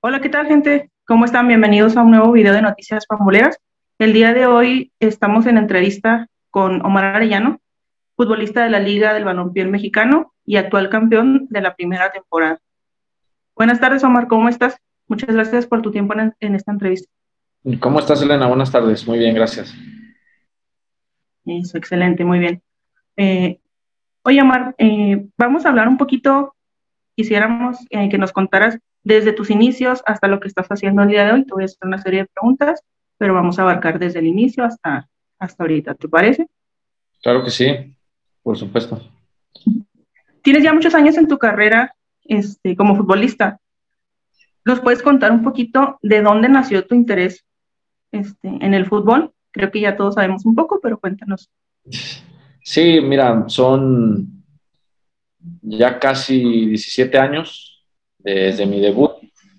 Hola, ¿qué tal, gente? ¿Cómo están? Bienvenidos a un nuevo video de Noticias Pamboleras. El día de hoy estamos en entrevista con Omar Arellano, futbolista de la Liga del Balompié Mexicano y actual campeón de la primera temporada. Buenas tardes, Omar, ¿cómo estás? Muchas gracias por tu tiempo en esta entrevista. ¿Cómo estás, Elena? Buenas tardes. Muy bien, gracias. Eso, excelente, muy bien. Eh, Oye, Omar, vamos a hablar un poquito, quisiéramos que nos contaras desde tus inicios hasta lo que estás haciendo el día de hoy. Te voy a hacer una serie de preguntas, pero vamos a abarcar desde el inicio hasta ahorita, ¿te parece? Claro que sí, por supuesto. Tienes ya muchos años en tu carrera, como futbolista. ¿Nos puedes contar un poquito de dónde nació tu interés, en el fútbol? Creo que ya todos sabemos un poco, pero cuéntanos. Sí, mira, son ya casi 17 años desde mi debut.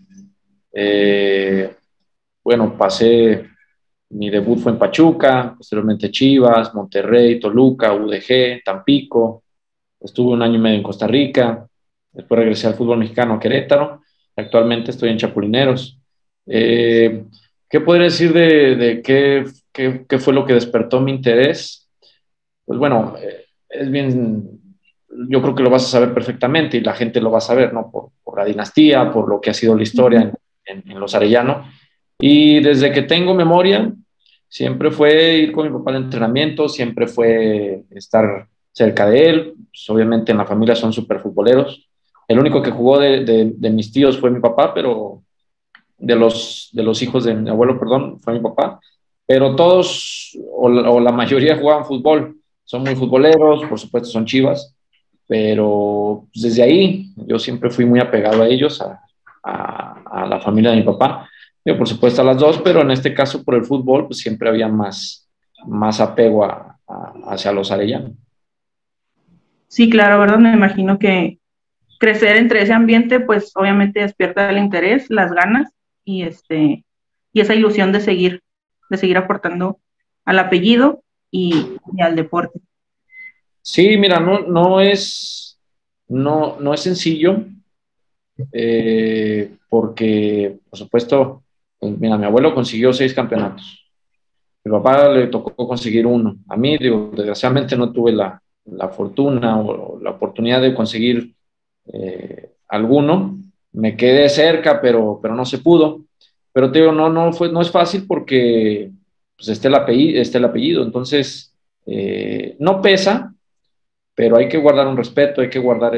Eh, bueno, mi debut fue en Pachuca, posteriormente Chivas, Monterrey, Toluca, UDG, Tampico. Estuve un año y medio en Costa Rica. Después regresé al fútbol mexicano a Querétaro. Actualmente estoy en Chapulineros. Eh, ¿Qué podría decir de qué fue lo que despertó mi interés? Pues bueno, es bien, yo creo que lo vas a saber perfectamente y la gente lo va a saber, ¿no? Por la dinastía, por lo que ha sido la historia Ujú. en los Arellano. Y desde que tengo memoria, siempre fue ir con mi papá al entrenamiento, siempre fue estar cerca de él. Pues obviamente en la familia son súper futboleros. El único que jugó de mis tíos fue mi papá, pero de los hijos de mi abuelo, perdón, fue mi papá. Pero todos, o la mayoría jugaban fútbol. Son muy futboleros, por supuesto son Chivas, pero pues, desde ahí yo siempre fui muy apegado a ellos, a la familia de mi papá. Yo, por supuesto a las dos, pero en este caso por el fútbol, pues siempre había más apego hacia los arellanos. Sí, claro, ¿verdad? Me imagino que crecer entre ese ambiente, pues obviamente despierta el interés, las ganas y y esa ilusión de seguir aportando al apellido y al deporte. Sí, mira, no es sencillo, porque, por supuesto, pues, mira, mi abuelo consiguió 6 campeonatos. Mi papá le tocó conseguir uno. A mí, digo, desgraciadamente no tuve la fortuna o la oportunidad de conseguir alguno. Me quedé cerca, pero no se pudo. Pero te digo, no es fácil porque pues, está el apellido. Entonces, no pesa, pero hay que guardar un respeto, hay que guardar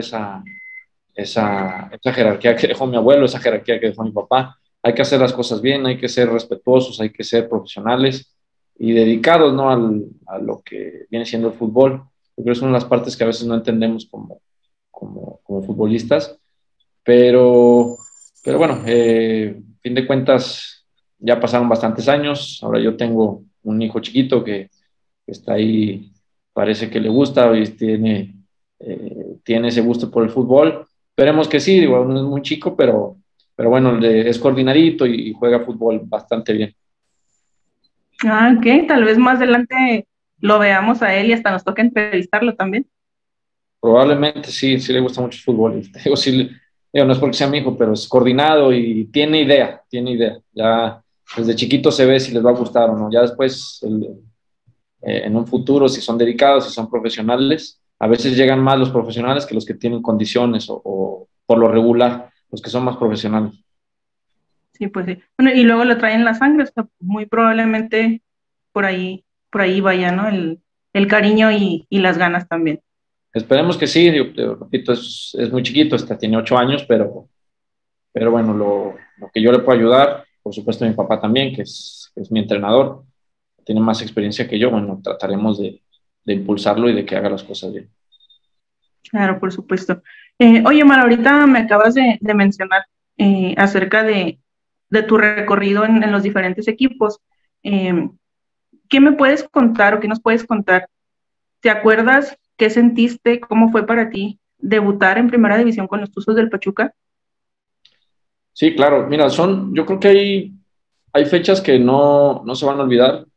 esa jerarquía que dejó mi abuelo, esa jerarquía que dejó mi papá. Hay que hacer las cosas bien, hay que ser respetuosos, hay que ser profesionales y dedicados, ¿no? A lo que viene siendo el fútbol. Yo creo que es una de las partes que a veces no entendemos como futbolistas, pero, pero bueno, fin de cuentas, ya pasaron bastantes años. Ahora yo tengo un hijo chiquito que está ahí, parece que le gusta y tiene ese gusto por el fútbol. Esperemos que sí, digo, no es muy chico, pero bueno, es coordinadito y juega fútbol bastante bien. Ah, ok, tal vez más adelante lo veamos a él y hasta nos toca entrevistarlo también. Probablemente sí, sí le gusta mucho el fútbol. Y te digo, sí, digo, no es porque sea mi hijo, pero es coordinado y tiene idea, tiene idea. Ya desde chiquito se ve si les va a gustar o no. Ya después, en un futuro, si son dedicados, si son profesionales, a veces llegan más los profesionales que los que tienen condiciones o por lo regular, los que son más profesionales. Sí, pues sí. Bueno, y luego lo traen la sangre, o sea, muy probablemente por ahí vaya, ¿no? El cariño y las ganas también. Esperemos que sí, digo, te repito, es muy chiquito, tiene 8 años, pero bueno, lo que yo le puedo ayudar, por supuesto mi papá también, que es mi entrenador, tiene más experiencia que yo, bueno, trataremos de impulsarlo y de que haga las cosas bien. Claro, por supuesto. Oye, Mar, ahorita me acabas de mencionar acerca de tu recorrido en los diferentes equipos. Eh, ¿Qué me puedes contar o qué nos puedes contar? ¿Te acuerdas qué sentiste, cómo fue para ti debutar en Primera División con los Tuzos del Pachuca? Sí, claro, mira, yo creo que hay fechas que no se van a olvidar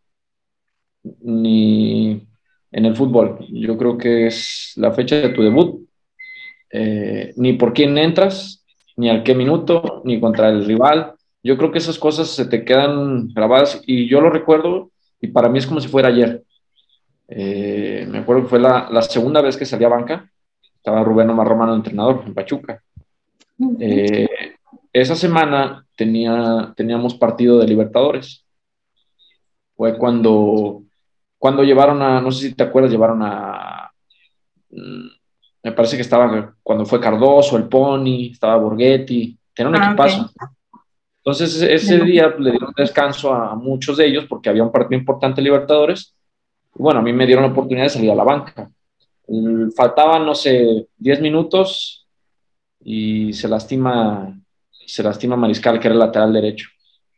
ni en el fútbol. Yo creo que es la fecha de tu debut, ni por quién entras, ni al qué minuto, ni contra el rival. Yo creo que esas cosas se te quedan grabadas y yo lo recuerdo y para mí es como si fuera ayer. Me acuerdo que fue la segunda vez que salí a banca, estaba Rubén Omar Romano, entrenador en Pachuca. Eh, Esa semana teníamos partido de Libertadores. Fue cuando llevaron no sé si te acuerdas, mm, me parece que estaba, cuando fue Cardoso, el Pony, estaba Borghetti, tenía un Ok. equipazo. Entonces ese día le dieron descanso a muchos de ellos porque había un partido importante de Libertadores. Y bueno, a mí me dieron la oportunidad de salir a la banca. Faltaban, no sé, 10 minutos y se lastima Mariscal, que era el lateral derecho.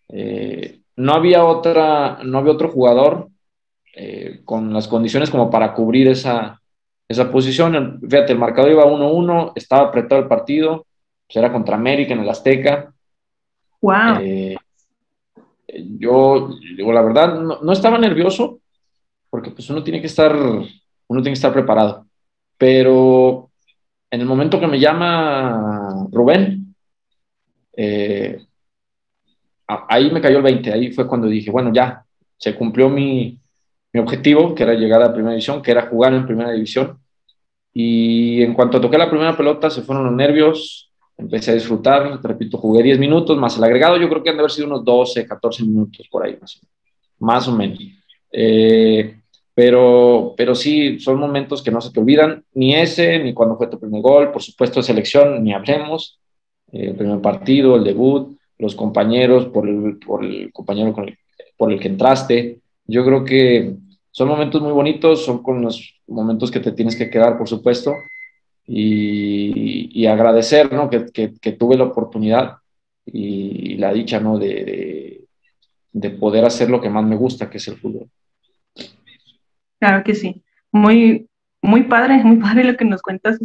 No había otro jugador con las condiciones como para cubrir esa posición. Fíjate, el marcador iba 1-1, estaba apretado el partido, pues era contra América en el Azteca. Wow. Eh, yo, digo, la verdad, no estaba nervioso, porque pues uno tiene que estar preparado. Pero en el momento que me llama Rubén, eh, ahí me cayó el 20, ahí fue cuando dije, bueno, ya, se cumplió mi objetivo, que era llegar a primera división, que era jugar en primera división. Y en cuanto toqué la primera pelota, se fueron los nervios, empecé a disfrutar, te repito, jugué 10 minutos, más el agregado, yo creo que han de haber sido unos 12, 14 minutos por ahí, más o menos. Eh, pero sí, son momentos que no se te olvidan, ni ese, ni cuando fue tu primer gol, por supuesto de selección, ni hablemos, el primer partido, el debut, los compañeros, por el compañero por el que entraste. Yo creo que son momentos muy bonitos, son con los momentos que te tienes que quedar, por supuesto, y agradecer, ¿no? Que tuve la oportunidad y la dicha, ¿no? De poder hacer lo que más me gusta, que es el fútbol. Claro que sí. Muy, muy padre lo que nos cuentas.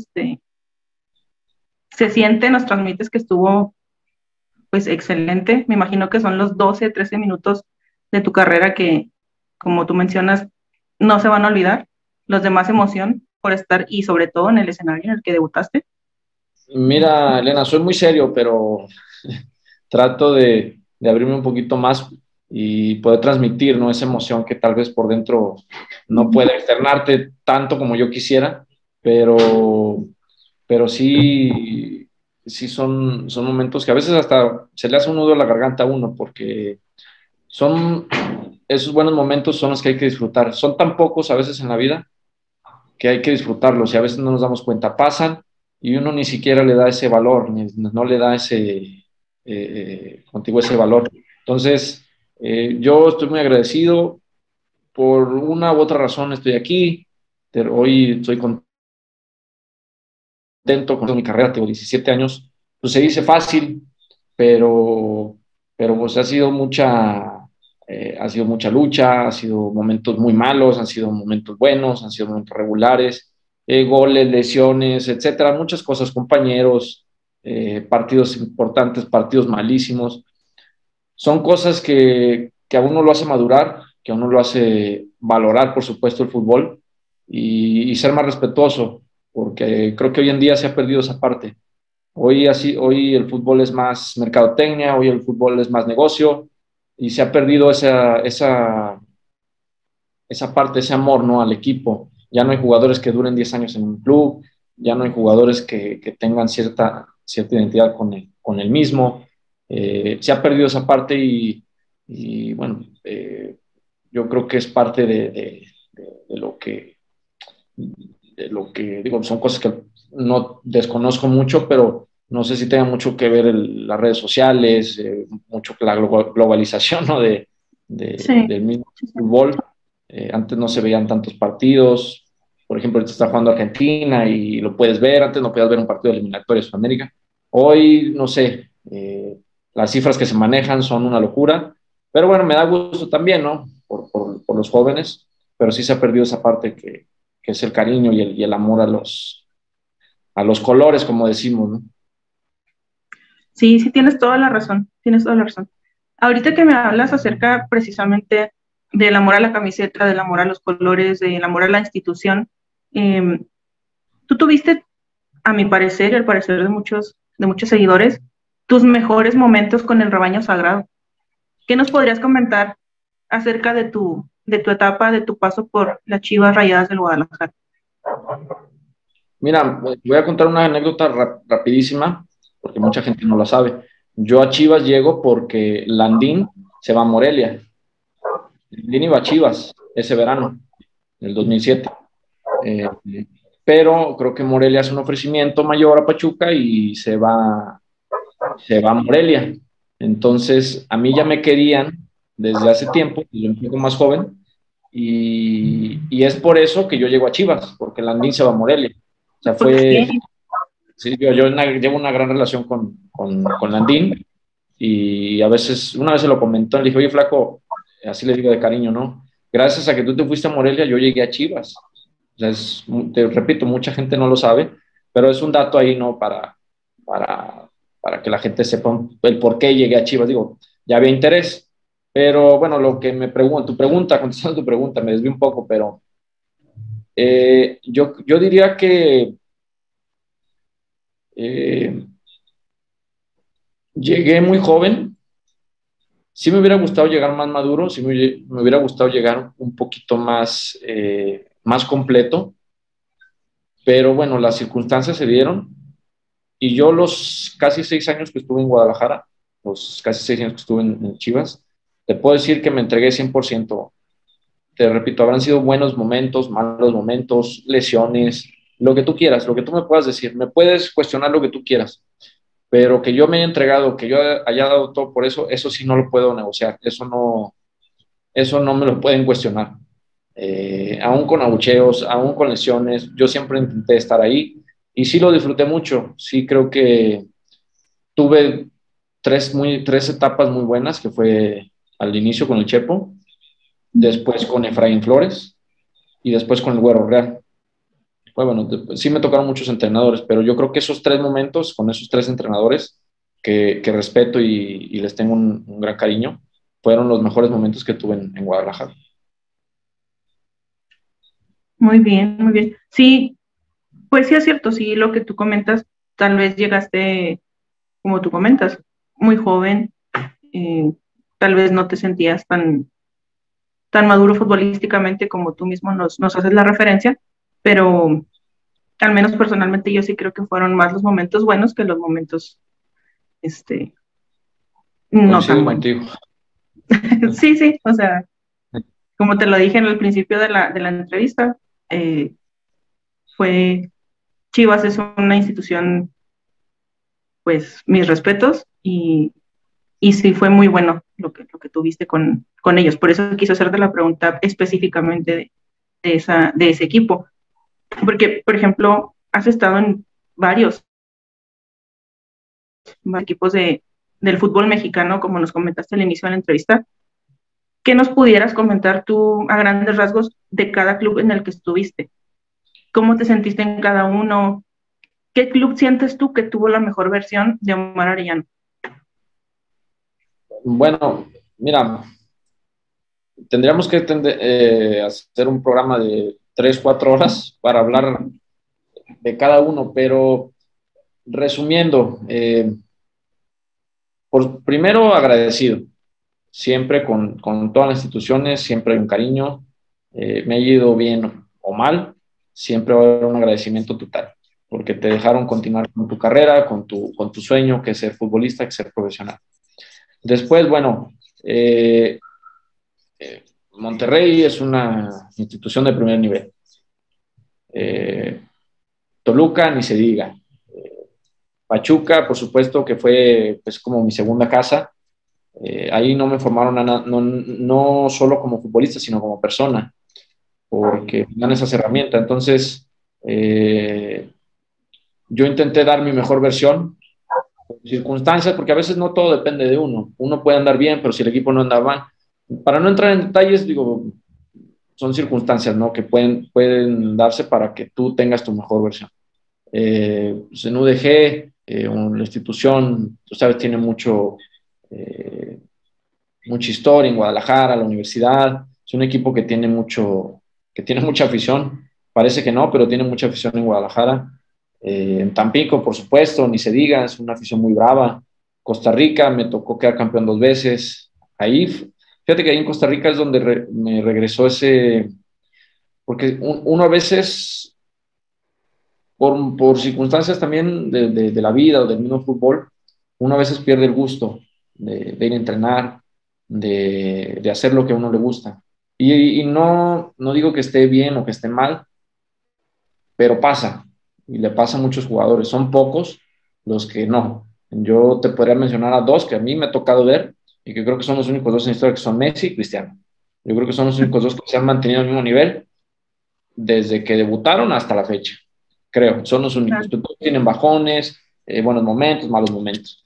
Se siente, nos transmites que estuvo pues excelente. Me imagino que son los 12, 13 minutos de tu carrera que, como tú mencionas, no se van a olvidar. Los de más emoción por estar y sobre todo en el escenario en el que debutaste. Mira, Elena, soy muy serio, pero trato de abrirme un poquito más y poder transmitir, ¿no? Esa emoción que tal vez por dentro no puede externarte tanto como yo quisiera, pero, pero sí son momentos que a veces hasta se le hace un nudo a la garganta a uno, porque son esos buenos momentos son los que hay que disfrutar. Son tan pocos a veces en la vida que hay que disfrutarlos y a veces no nos damos cuenta. Pasan y uno ni siquiera le da ese valor, no le da contigo ese valor. Entonces, yo estoy muy agradecido. Por una u otra razón estoy aquí. Hoy estoy contento con mi carrera, tengo 17 años. Pues se dice fácil, pero, pero pues ha sido mucha lucha, ha sido momentos muy malos, han sido momentos buenos, han sido momentos regulares, goles, lesiones, etcétera, muchas cosas, compañeros, partidos importantes, partidos malísimos. Son cosas que a uno lo hace madurar, que a uno lo hace valorar, por supuesto, el fútbol y ser más respetuoso, porque creo que hoy en día se ha perdido esa parte. Hoy el fútbol es más mercadotecnia, hoy el fútbol es más negocio y se ha perdido esa parte, ese amor, ¿no? Al equipo. Ya no hay jugadores que duren 10 años en un club, ya no hay jugadores que tengan cierta identidad con el mismo. Se ha perdido esa parte y bueno, yo creo que es parte de lo que digo, son cosas que no desconozco mucho, pero no sé si tenga mucho que ver las redes sociales, mucho la globalización, ¿no? Sí, del mismo fútbol. Antes no se veían tantos partidos. Por ejemplo, ahorita está jugando Argentina y lo puedes ver. Antes no podías ver un partido de eliminatoria de Sudamérica. Hoy, no sé, las cifras que se manejan son una locura. Pero bueno, me da gusto también, ¿no? Por los jóvenes, pero sí se ha perdido esa parte que es el cariño y el amor a los colores, como decimos, ¿no? sí, sí, tienes toda la razón, tienes toda la razón. Ahorita que me hablas acerca precisamente del amor a la camiseta, del amor a los colores, del amor a la institución, tú tuviste, a mi parecer y al parecer de muchos de muchos seguidores, tus mejores momentos con el rebaño sagrado. ¿Qué nos podrías comentar acerca de tu etapa, de tu paso por las Chivas Rayadas del Guadalajara? Mira, voy a contar una anécdota rapidísima, porque mucha gente no la sabe. Yo a Chivas llego porque Landín se va a Morelia. Landín iba a Chivas ese verano, del 2007. Eh, pero creo que Morelia hace un ofrecimiento mayor a Pachuca y se va a Morelia. Entonces, a mí ya me querían desde hace tiempo, yo un poco más joven, y es por eso que yo llego a Chivas, porque Landín se va a Morelia. O sea, sí, yo llevo una gran relación con Landín, y a veces, una vez se lo comentó, le dije, oye, flaco, así le digo de cariño, ¿no? Gracias a que tú te fuiste a Morelia, yo llegué a Chivas. O sea, te repito, mucha gente no lo sabe, pero es un dato ahí, ¿no? Para, para que la gente sepa el por qué llegué a Chivas. Digo, ya había interés, pero bueno, lo que me pregunto, contestando tu pregunta, me desvío un poco, pero yo diría que eh, llegué muy joven. Sí me hubiera gustado llegar más maduro, sí me hubiera gustado llegar un poquito más completo, pero bueno, las circunstancias se dieron. Y yo los casi 6 años que estuve en Guadalajara, los casi 6 años que estuve en Chivas, te puedo decir que me entregué 100%. Te repito, habrán sido buenos momentos, malos momentos, lesiones, lo que tú quieras, lo que tú me puedas decir. Me puedes cuestionar lo que tú quieras, pero que yo me haya entregado, que yo haya dado todo por eso, eso sí no lo puedo negociar. Eso no me lo pueden cuestionar. Aún con abucheos, aún con lesiones, yo siempre intenté estar ahí y sí lo disfruté mucho. Sí creo que tuve tres etapas muy buenas, que fue al inicio con el Chepo, después con Efraín Flores y después con el Güero Real. Bueno, sí me tocaron muchos entrenadores, pero yo creo que esos 3 momentos, con esos 3 entrenadores, que respeto y les tengo un gran cariño, fueron los mejores momentos que tuve en Guadalajara. Muy bien, muy bien. Sí, pues sí es cierto, sí, lo que tú comentas, tal vez llegaste, como tú comentas, muy joven, eh, tal vez no te sentías tan maduro futbolísticamente como tú mismo nos haces la referencia, pero al menos personalmente yo sí creo que fueron más los momentos buenos que los momentos, este, no Coincido tan buenos. contigo. Sí, sí, o sea, como te lo dije en el principio de la entrevista, eh, fue Chivas es una institución, pues mis respetos y sí fue muy bueno lo que tuviste con ellos. Por eso quise hacerte la pregunta específicamente de ese equipo. Porque, por ejemplo, has estado en varios equipos del fútbol mexicano, como nos comentaste al inicio de la entrevista. ¿Qué nos pudieras comentar tú a grandes rasgos de cada club en el que estuviste? ¿Cómo te sentiste en cada uno? ¿Qué club sientes tú que tuvo la mejor versión de Omar Arellano? Bueno, mira, tendríamos que hacer un programa de 3, 4 horas para hablar de cada uno, pero resumiendo, primero agradecido, siempre con todas las instituciones, siempre hay un cariño, me ha ido bien o mal, siempre va a haber un agradecimiento total, porque te dejaron continuar con tu carrera, con tu sueño, que es ser futbolista, que es ser profesional. Después, bueno, Monterrey es una institución de primer nivel. Eh, Toluca, ni se diga. Pachuca, por supuesto, que fue pues, como mi segunda casa. Ahí no me formaron no solo como futbolista, sino como persona, porque me dan esas herramientas. Entonces, yo intenté dar mi mejor versión, circunstancias, porque a veces no todo depende de uno. Uno puede andar bien, pero si el equipo no anda mal. Para no entrar en detalles, digo, son circunstancias, ¿no? Que pueden darse para que tú tengas tu mejor versión. Pues en UDG, la institución, tú sabes, tiene mucha historia en Guadalajara, la universidad. Es un equipo que tiene mucha afición. Parece que no, pero tiene mucha afición en Guadalajara. En Tampico, por supuesto, ni se diga, es una afición muy brava. Costa Rica, me tocó quedar campeón 2 veces. Ahí, fíjate que ahí en Costa Rica es donde me regresó ese, porque uno a veces, por circunstancias también de la vida o del mismo fútbol, uno a veces pierde el gusto de ir a entrenar, de hacer lo que a uno le gusta. Y no digo que esté bien o que esté mal, pero pasa, y le pasa a muchos jugadores. Son pocos los que no. Yo te podría mencionar a dos que a mí me ha tocado ver y que creo que son los únicos dos en historia, que son Messi y Cristiano. Yo creo que son los únicos dos que se han mantenido al mismo nivel desde que debutaron hasta la fecha. Creo, son los únicos. Claro. Todos tienen bajones, buenos momentos, malos momentos.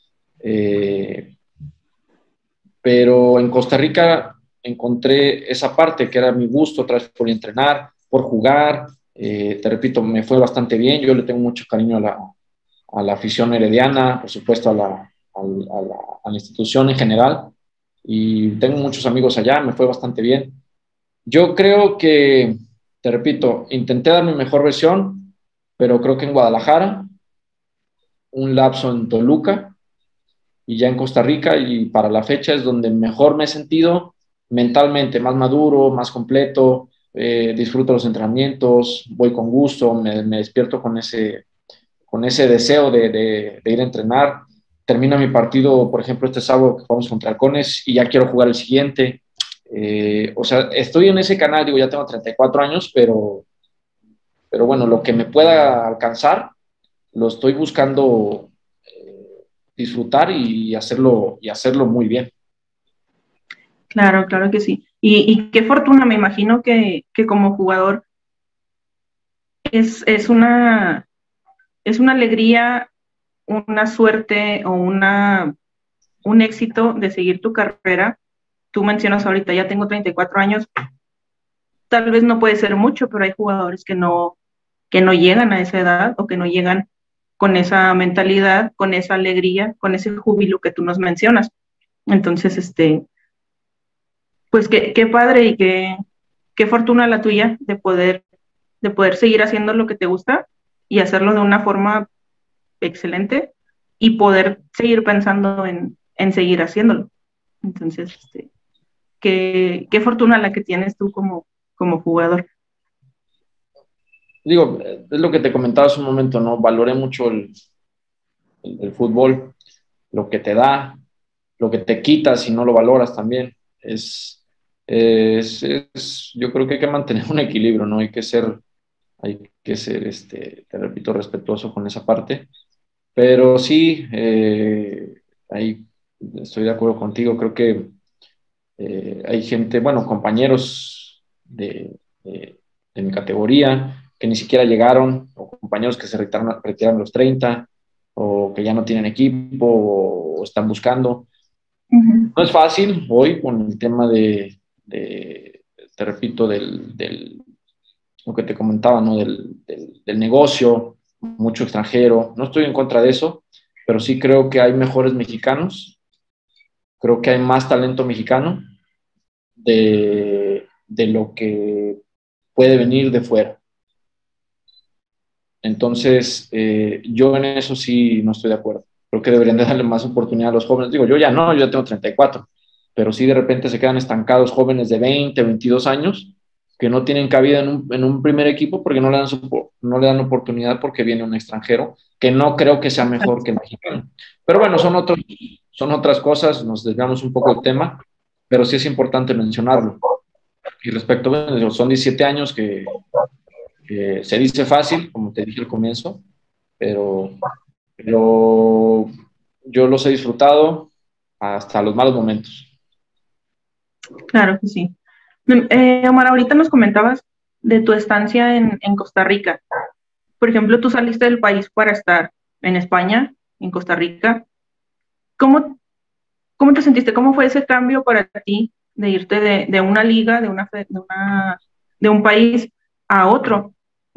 Pero en Costa Rica encontré esa parte que era mi gusto, otra vez por entrenar, por jugar. Te repito, me fue bastante bien. Yo le tengo mucho cariño a la afición herediana, por supuesto a la institución en general. Y tengo muchos amigos allá, me fue bastante bien. Yo creo que, te repito, intenté dar mi mejor versión, pero creo que en Guadalajara, un lapso en Toluca y ya en Costa Rica, y para la fecha es donde mejor me he sentido mentalmente, más maduro, más completo, disfruto los entrenamientos, voy con gusto, me despierto con ese deseo de ir a entrenar. Termina mi partido, por ejemplo, este sábado que jugamos contra Halcones y ya quiero jugar el siguiente. O sea, estoy en ese canal, digo, ya tengo 34 años, pero bueno, lo que me pueda alcanzar, lo estoy buscando disfrutar y hacerlo muy bien. Claro, claro que sí. Y qué fortuna, me imagino que como jugador es una alegría, una suerte o un éxito de seguir tu carrera. Tú mencionas ahorita, ya tengo 34 años, tal vez no puede ser mucho, pero hay jugadores que no llegan a esa edad o que no llegan con esa mentalidad, con esa alegría, con ese júbilo que tú nos mencionas. Entonces, pues qué padre y qué fortuna la tuya de poder seguir haciendo lo que te gusta y hacerlo de una forma excelente y poder seguir pensando en seguir haciéndolo. Entonces, qué fortuna la que tienes tú como jugador. Digo, es lo que te comentaba hace un momento, ¿no? Valoré mucho el fútbol, lo que te da, lo que te quita si no lo valoras también. Yo creo que hay que mantener un equilibrio, ¿no? Hay que ser, te repito, respetuoso con esa parte. Pero sí, ahí estoy de acuerdo contigo. Creo que hay gente, bueno, compañeros de mi categoría que ni siquiera llegaron, o compañeros que se retiraron a los 30, o que ya no tienen equipo, o están buscando. Ujú. No es fácil hoy con el tema te repito, lo que te comentaba, ¿no? Del negocio, mucho extranjero. No estoy en contra de eso, pero sí creo que hay mejores mexicanos, creo que hay más talento mexicano de lo que puede venir de fuera. Entonces, yo en eso sí no estoy de acuerdo. Creo que deberían de darle más oportunidad a los jóvenes. Digo, yo ya no, yo ya tengo 34, pero sí de repente se quedan estancados jóvenes de 20, 22 años que no tienen cabida en un primer equipo porque no le dan oportunidad porque viene un extranjero, que no creo que sea mejor que el mexicano. Pero bueno, son otras cosas, nos desviamos un poco del tema, pero sí es importante mencionarlo. Y respecto, bueno, son 17 años que se dice fácil, como te dije al comienzo, pero yo los he disfrutado hasta los malos momentos. Claro que sí. Omar, ahorita nos comentabas de tu estancia en Costa Rica. Por ejemplo, tú saliste del país para estar en España, en Costa Rica. ¿Cómo, cómo te sentiste? ¿Cómo fue ese cambio para ti de irte de una liga, de un país a otro?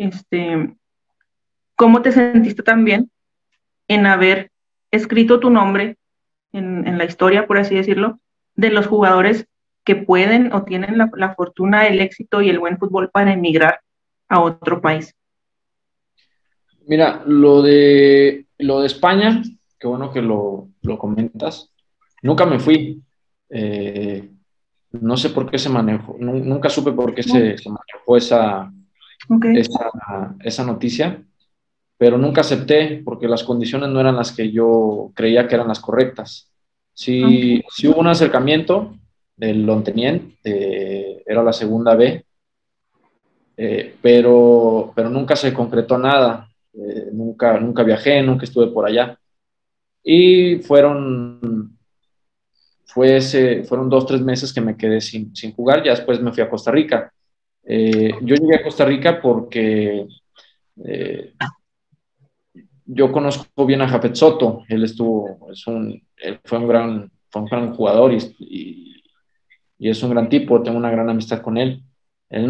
¿Cómo te sentiste también en haber escrito tu nombre en la historia, por así decirlo, de los jugadores que pueden o tienen la fortuna, el éxito y el buen fútbol para emigrar a otro país? Mira, lo de España, qué bueno que lo comentas. Nunca me fui. Eh, no sé por qué se manejó, nunca supe por qué No. se manejó Ok, esa noticia, pero nunca acepté porque las condiciones no eran las que yo creía que eran las correctas. Sí, ok, sí hubo un acercamiento del Lontenien, era la segunda B, pero nunca se concretó nada. Nunca viajé, nunca estuve por allá. Y fueron 2, 3 meses que me quedé sin jugar, ya después me fui a Costa Rica. Yo llegué a Costa Rica porque eh, yo conozco bien a Japet Soto, él fue un gran jugador y es un gran tipo, tengo una gran amistad con él. Él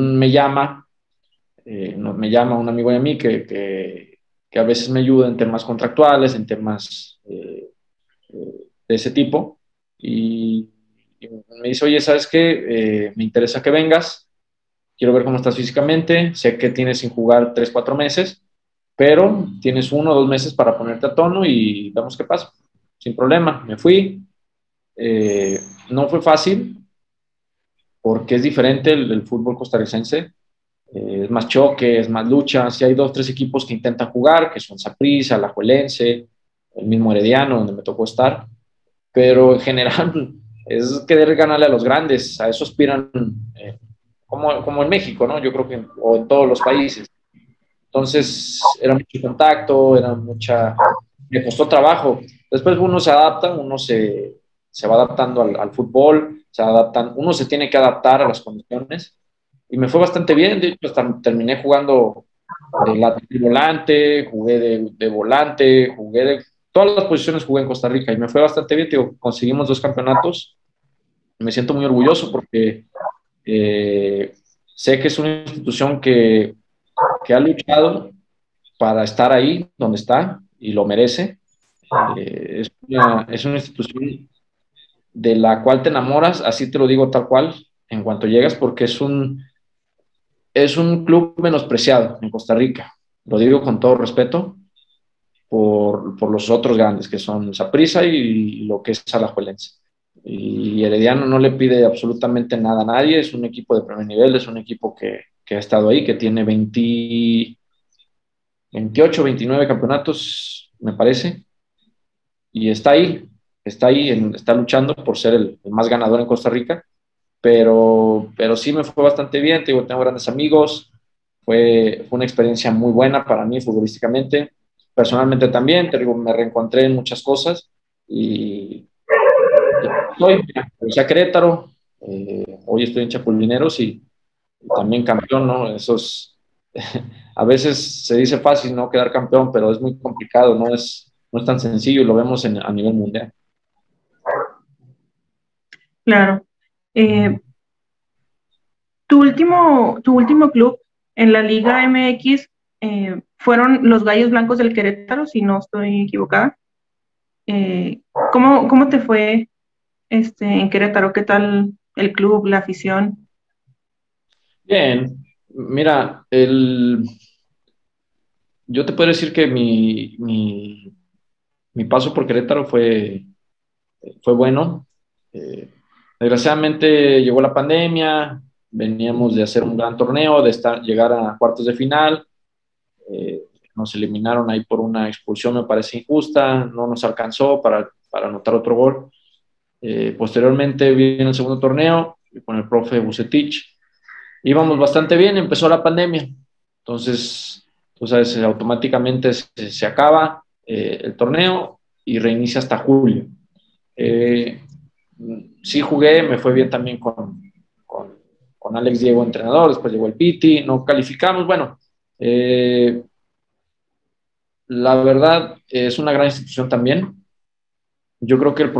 me llama un amigo de mí que a veces me ayuda en temas contractuales, en temas de ese tipo, y me dice, oye, ¿sabes qué? Me interesa que vengas, quiero ver cómo estás físicamente, sé que tienes sin jugar 3, 4 meses, pero tienes 1 o 2 meses para ponerte a tono y vemos qué pasa. Sin problema, me fui. Eh, no fue fácil porque es diferente el fútbol costarricense. Es más choque, es más lucha. Si hay 2, 3 equipos que intentan jugar, que son Saprissa, Alajuelense, el mismo Herediano, donde me tocó estar, pero en general es querer ganarle a los grandes, a eso aspiran, eh, como en México, ¿no? Yo creo que, o en todos los países. Entonces, era mucho contacto, me costó trabajo. Después uno se adapta, uno se va adaptando al fútbol, uno se tiene que adaptar a las condiciones. Y me fue bastante bien, de hecho, hasta terminé jugando de lateral volante, jugué de volante, todas las posiciones jugué en Costa Rica y me fue bastante bien, digo, conseguimos 2 campeonatos. Me siento muy orgulloso porque eh, sé que es una institución que ha luchado para estar ahí donde está y lo merece. Es una institución de la cual te enamoras, así te lo digo tal cual, en cuanto llegas, porque es un club menospreciado en Costa Rica. Lo digo con todo respeto por los otros grandes, que son Saprissa y lo que es Alajuelense. Y Herediano no le pide absolutamente nada a nadie, es un equipo de primer nivel, es un equipo que ha estado ahí, que tiene 28, 29 campeonatos, me parece, y está ahí, está luchando por ser el más ganador en Costa Rica, pero sí me fue bastante bien, tengo grandes amigos, fue una experiencia muy buena para mí futbolísticamente, personalmente también, te digo, me reencontré en muchas cosas y soy a Querétaro, hoy estoy en Chapulineros y también campeón, ¿no? A veces se dice fácil, ¿no? Quedar campeón, pero es muy complicado, no es tan sencillo y lo vemos a nivel mundial. claro. Eh, tu último club en la Liga MX fueron los Gallos Blancos del Querétaro, si no estoy equivocada. Eh, ¿cómo te fue en Querétaro? ¿Qué tal el club, la afición? Bien, mira, yo te puedo decir que mi paso por Querétaro fue bueno. Eh, Desgraciadamente llegó la pandemia, veníamos de hacer un gran torneo, llegar a cuartos de final. Eh, Nos eliminaron ahí por una expulsión, me parece injusta, no nos alcanzó para anotar otro gol. Posteriormente viene el segundo torneo con el profe Bucetich. Íbamos bastante bien, empezó la pandemia. Entonces, tú sabes, automáticamente se acaba el torneo y reinicia hasta julio. Eh, sí jugué, me fue bien también con, con Alex Diego, entrenador, después llegó el Piti, no calificamos. Bueno, eh, la verdad es una gran institución también. Yo creo que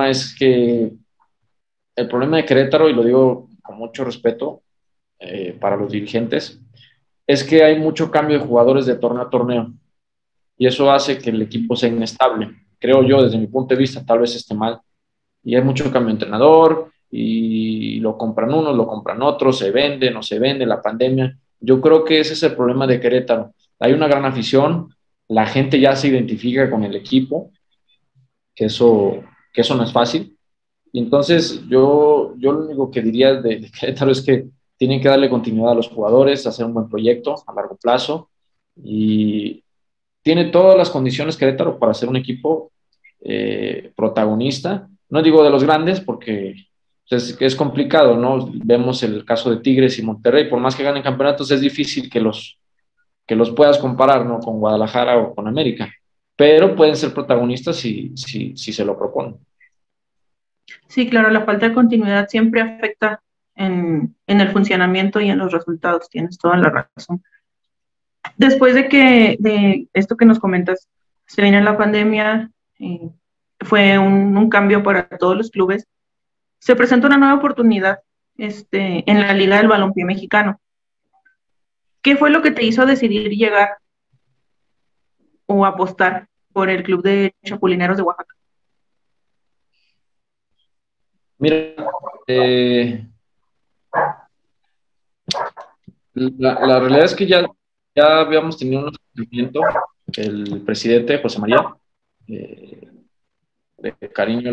el problema de Querétaro, y lo digo con mucho respeto para los dirigentes, es que hay mucho cambio de jugadores de torneo a torneo y eso hace que el equipo sea inestable. Creo yo, desde mi punto de vista, tal vez esté mal. Y hay mucho cambio de entrenador y lo compran unos, lo compran otros, se vende, no se vende, la pandemia. Yo creo que ese es el problema de Querétaro. Hay una gran afición, la gente ya se identifica con el equipo, que eso no es fácil. Y entonces yo lo único que diría de Querétaro es que tienen que darle continuidad a los jugadores, hacer un buen proyecto a largo plazo, y tiene todas las condiciones Querétaro para ser un equipo protagonista. No digo de los grandes porque es complicado, ¿no? Vemos el caso de Tigres y Monterrey, por más que ganen campeonatos es difícil que los puedas comparar, ¿no? Con Guadalajara o con América, pero pueden ser protagonistas si se lo proponen. Sí, claro, la falta de continuidad siempre afecta en el funcionamiento y en los resultados, tienes toda la razón. Después de esto que nos comentas, se viene la pandemia, fue un cambio para todos los clubes, se presenta una nueva oportunidad en la Liga del Balompié Mexicano. ¿Qué fue lo que te hizo decidir llegar o apostar por el Club de Chapulineros de Oaxaca? Mira, la realidad es que ya habíamos tenido un acercamiento, el presidente José María, de cariño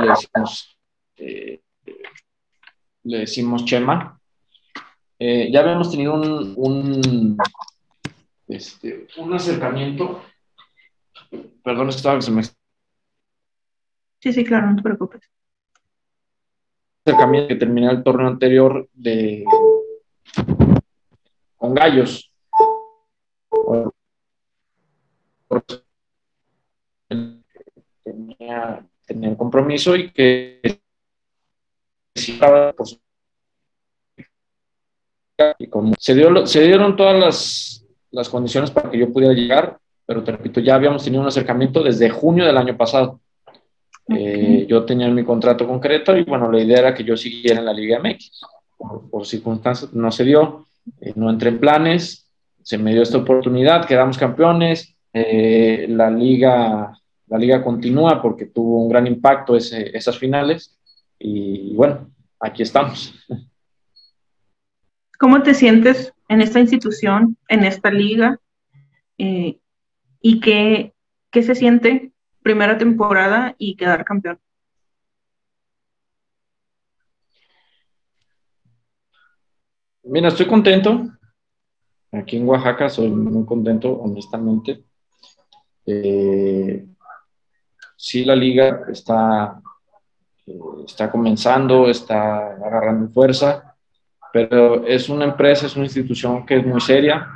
le decimos Chema. Ya habíamos tenido un acercamiento, perdón, es que se me Sí, claro, no te preocupes. acercamiento que terminé el torneo anterior con Gallos. Tenía el compromiso y que y como se dieron todas las condiciones para que yo pudiera llegar, pero te repito, ya habíamos tenido un acercamiento desde junio del año pasado. Yo tenía mi contrato con Querétaro y bueno, la idea era que yo siguiera en la Liga MX. Por circunstancias no se dio, no entré en planes, se me dio esta oportunidad, quedamos campeones, la liga continúa porque tuvo un gran impacto esas finales y bueno, aquí estamos. ¿Cómo te sientes en esta institución, en esta liga? ¿Y qué se siente primera temporada y quedar campeón? Mira, estoy contento. Aquí en Oaxaca soy muy contento, honestamente. Sí, la liga está comenzando, está agarrando fuerza, pero es una empresa, es una institución que es muy seria,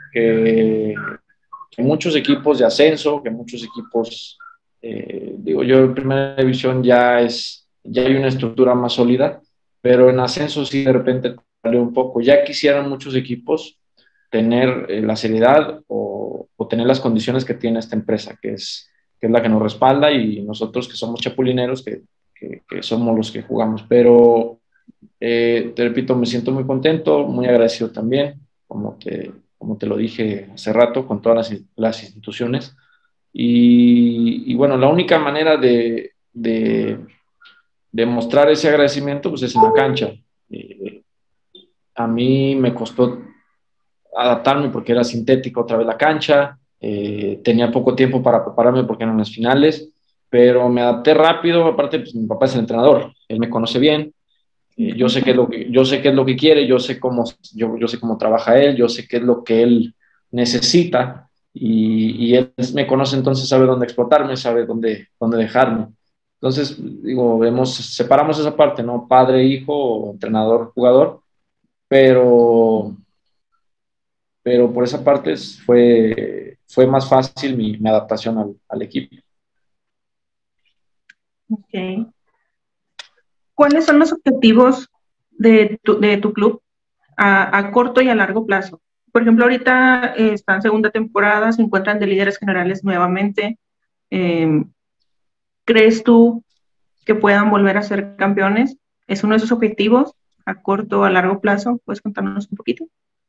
que muchos equipos de ascenso, que muchos equipos, digo yo, en primera división ya hay una estructura más sólida, pero en ascenso sí de repente sale un poco. Ya quisieran muchos equipos tener la seriedad o tener las condiciones que tiene esta empresa, que es la que nos respalda, y nosotros que somos chapulineros, que somos los que jugamos. Pero te repito, me siento muy contento, muy agradecido también, como te lo dije hace rato, con todas las instituciones. Y bueno, la única manera de mostrar ese agradecimiento pues es en la cancha. A mí me costó adaptarme porque era sintético otra vez la cancha, tenía poco tiempo para prepararme porque eran las finales, pero me adapté rápido. Aparte, pues, mi papá es el entrenador, él me conoce bien, yo sé qué es lo que quiere, yo sé cómo trabaja él, yo sé qué es lo que él necesita, y él me conoce, entonces sabe dónde explotarme, sabe dónde dejarme. Entonces, digo, separamos esa parte, ¿no? Padre, hijo, o entrenador, jugador, pero por esa parte fue más fácil mi adaptación al equipo. Okay. ¿Cuáles son los objetivos de tu club a corto y a largo plazo? Por ejemplo, ahorita está en segunda temporada, se encuentran de líderes generales nuevamente. ¿Crees tú que puedan volver a ser campeones? ¿Es uno de esos objetivos a corto o a largo plazo? ¿Puedes contarnos un poquito?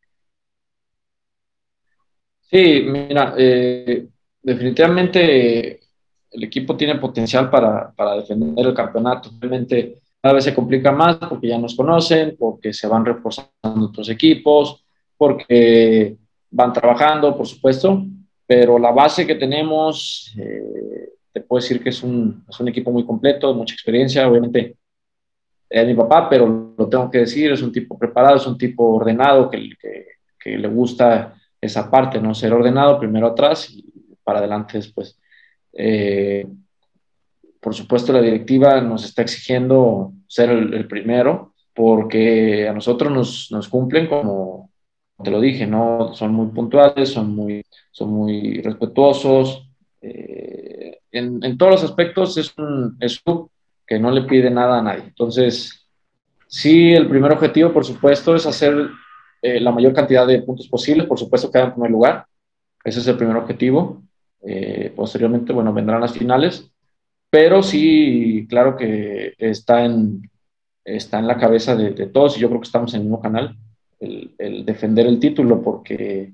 Sí, mira, definitivamente el equipo tiene potencial para defender el campeonato. Obviamente cada vez se complica más porque ya nos conocen, porque se van reforzando otros equipos, porque van trabajando, por supuesto, pero la base que tenemos, te puedo decir que es un equipo muy completo, mucha experiencia, obviamente es mi papá, pero lo tengo que decir, es un tipo preparado, es un tipo ordenado, que le gusta esa parte, ¿no? Ser ordenado primero atrás y para adelante después. Eh, por supuesto, la directiva nos está exigiendo ser el primero, porque a nosotros nos cumplen como te lo dije, ¿no? Son muy puntuales, son muy respetuosos. En todos los aspectos es un club que no le pide nada a nadie. Entonces, sí, el primer objetivo, por supuesto, es hacer la mayor cantidad de puntos posibles. Por supuesto, quedar en primer lugar. Ese es el primer objetivo. Posteriormente, bueno, vendrán las finales. Pero sí, claro que está en la cabeza de todos y yo creo que estamos en el mismo canal, el defender el título, porque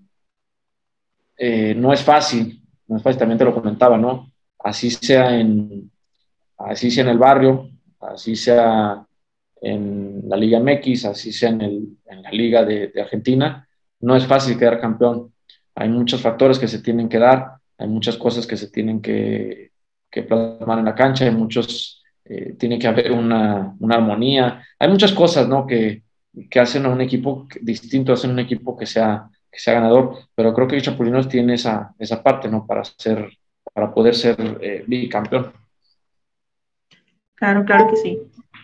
no es fácil, no es fácil, también te lo comentaba, ¿no? Así sea así sea en el barrio, así sea en la Liga MX, así sea en la Liga de Argentina, no es fácil quedar campeón. Hay muchos factores que se tienen que dar, hay muchas cosas que se tienen que plasmar en la cancha, hay muchos, tiene que haber una armonía, hay muchas cosas, ¿no? Que hacen a un equipo distinto, hacen un equipo que sea ganador, pero creo que Chapulinos tiene esa parte, ¿no? Para poder ser bicampeón. Claro, claro que sí.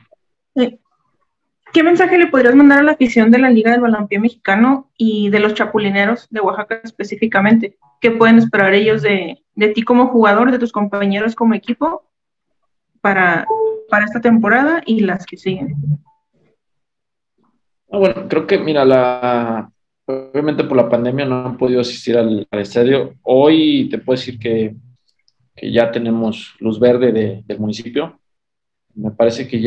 ¿Qué mensaje le podrías mandar a la afición de la Liga del Balompié Mexicano y de los Chapulineros de Oaxaca específicamente? ¿Qué pueden esperar ellos de ti como jugador, de tus compañeros como equipo para esta temporada y las que siguen? Bueno, creo que, mira, obviamente por la pandemia no han podido asistir al estadio. Hoy te puedo decir que ya tenemos luz verde del municipio. Me parece que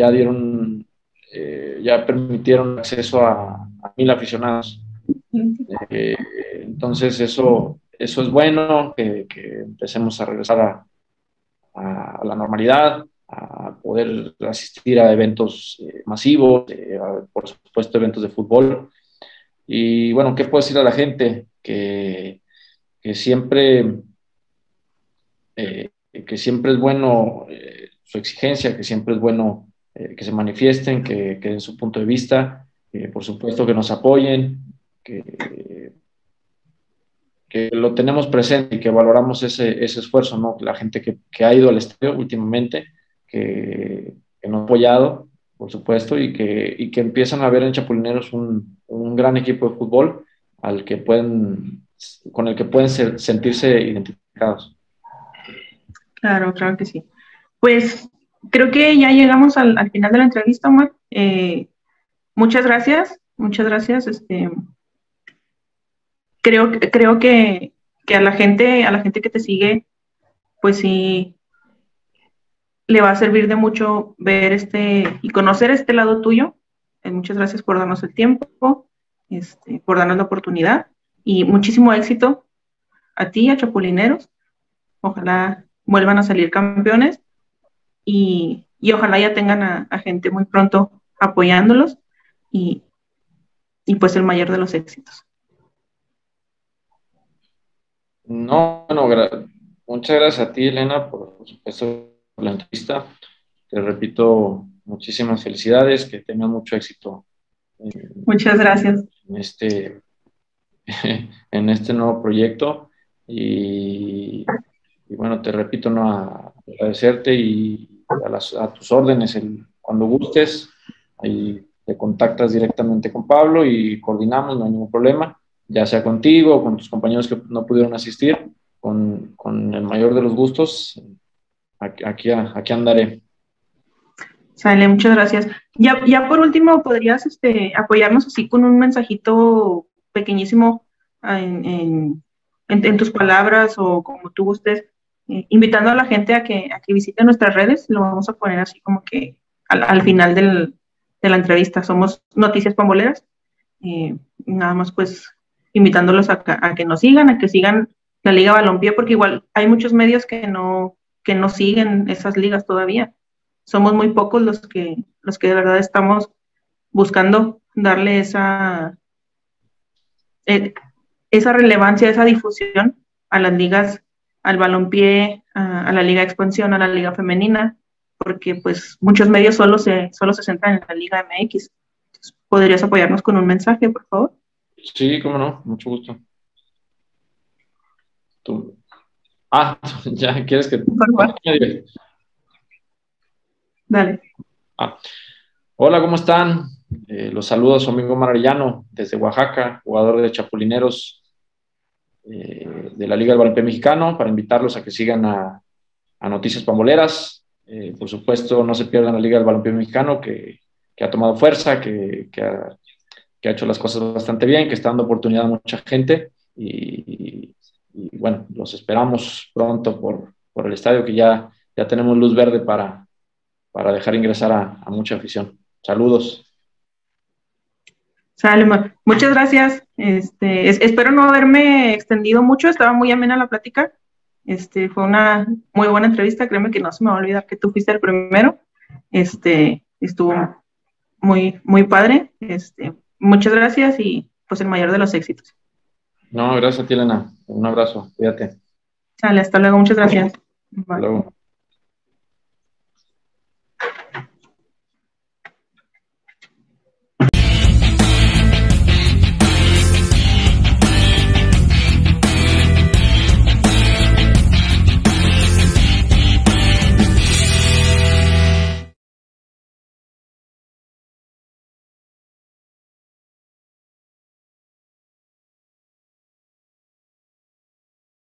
ya permitieron acceso a 1,000 aficionados. Eh, entonces eso es bueno, que empecemos a regresar a la normalidad, a poder asistir a eventos masivos, por supuesto eventos de fútbol. Y bueno, ¿qué puedo decir a la gente? Que siempre, que siempre es bueno su exigencia, que siempre es bueno que se manifiesten, que den su punto de vista, por supuesto que nos apoyen, que, que lo tenemos presente y que valoramos ese esfuerzo, ¿no? La gente que ha ido al estadio últimamente, que nos ha apoyado, por supuesto, y que empiezan a ver en Chapulineros un gran equipo de fútbol con el que pueden sentirse identificados. Claro, claro que sí. Pues creo que ya llegamos al final de la entrevista, Omar. Muchas gracias, muchas gracias. Creo que a la gente que te sigue, pues sí, le va a servir de mucho ver y conocer este lado tuyo. Muchas gracias por darnos el tiempo, por darnos la oportunidad y muchísimo éxito a ti, a Chapulineros. Ojalá vuelvan a salir campeones y ojalá ya tengan a gente muy pronto apoyándolos y, y pues el mayor de los éxitos. No, bueno, muchas gracias a ti, Elena, por supuesto, por la entrevista. Te repito, muchísimas felicidades, que tengas mucho éxito Muchas gracias. en este, en este nuevo proyecto. Y bueno, te repito, ¿no? Agradecerte y a tus órdenes, cuando gustes, ahí te contactas directamente con Pablo y coordinamos, no hay ningún problema, ya sea contigo o con tus compañeros que no pudieron asistir, con el mayor de los gustos, aquí andaré. Sale, muchas gracias. Ya por último, ¿podrías apoyarnos así con un mensajito pequeñísimo en tus palabras o como tú gustes, invitando a la gente a que visite nuestras redes? Lo vamos a poner así como que al final de la entrevista. Somos Noticias Pamboleras. Nada más pues invitándolos a que nos sigan, a que sigan la Liga Balompié, porque igual hay muchos medios que no siguen esas ligas todavía. Somos muy pocos los que de verdad estamos buscando darle esa relevancia, esa difusión a las ligas, al balompié, a la liga de expansión, a la liga femenina, porque pues muchos medios solo se centran en la Liga MX. Entonces, ¿podrías apoyarnos con un mensaje, por favor? Sí, cómo no, mucho gusto. Tú. Ya quieres que... Por favor. Dale. Hola, ¿cómo están? Los saluda su amigo Mararellano desde Oaxaca, jugador de Chapulineros de la Liga del Balompié Mexicano, para invitarlos a que sigan a Noticias Pamboleras. Por supuesto, no se pierdan la Liga del Balompié Mexicano, que ha tomado fuerza, que ha hecho las cosas bastante bien, que está dando oportunidad a mucha gente. Y bueno, los esperamos pronto por el estadio, que ya tenemos luz verde para dejar ingresar a mucha afición. Saludos. Sale, muchas gracias. Espero no haberme extendido mucho, estaba muy amena la plática. Fue una muy buena entrevista, créeme que no se me va a olvidar que tú fuiste el primero. Estuvo muy, muy padre. Muchas gracias y pues el mayor de los éxitos. No, gracias a ti, Elena. Un abrazo. Cuídate. Sale, hasta luego, muchas gracias. Hasta luego.